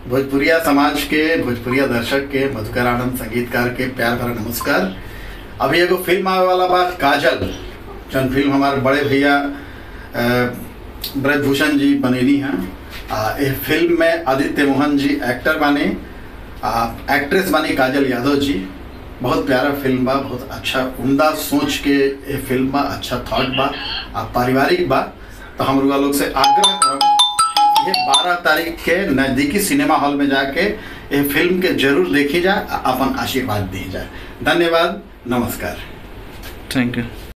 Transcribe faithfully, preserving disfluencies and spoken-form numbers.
भोजपुरिया समाज के, भोजपुरिया दर्शक के, मधुकर आनंद संगीतकार के प्यार भरा नमस्कार। अभी एगो फिल्म आवे वाला बा काजल, जौन फिल्म हमारे बड़े भैया ब्रजभूषण जी बनेली हैं। इस फिल्म में आदित्य मोहन जी एक्टर बने, एक्ट्रेस बनी काजल यादव जी। बहुत प्यारा फिल्म बा, बहुत अच्छा उम्दा सोच के ये फिल्म बा, अच्छा थॉट बा, पारिवारिक बा। तो हम लोग से आग्रह करब ये बारह तारीख के नज़दीकी सिनेमा हॉल में जाके ये फिल्म के जरूर देखी जाए, अपन आशीर्वाद दी जाए। धन्यवाद, नमस्कार, थैंक यू।